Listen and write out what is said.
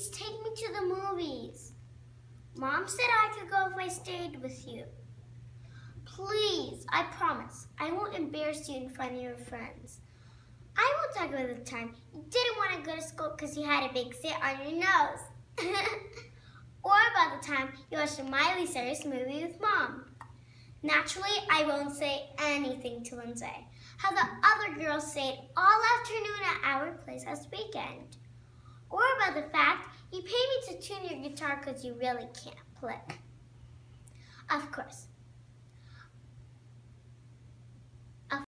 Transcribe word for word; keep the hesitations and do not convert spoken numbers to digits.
Please take me to the movies. Mom said I could go if I stayed with you. Please, I promise, I won't embarrass you in front of your friends. I won't talk about the time you didn't want to go to school because you had a big zit on your nose. Or about the time you watched a Miley Cyrus movie with Mom. Naturally, I won't say anything to Lindsay. How the other girls stayed all afternoon at our place last weekend. Or about the fact you paid me to tune your guitar because you really can't play. Of course,